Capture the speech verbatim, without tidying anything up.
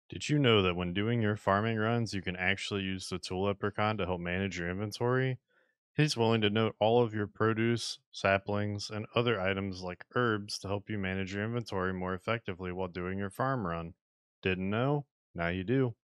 Did you know that when doing your farming runs, you can actually use the Tool Leperachaun to help manage your inventory? He's willing to note all of your produce, saplings, and other items like herbs to help you manage your inventory more effectively while doing your farm run. Didn't know? Now you do.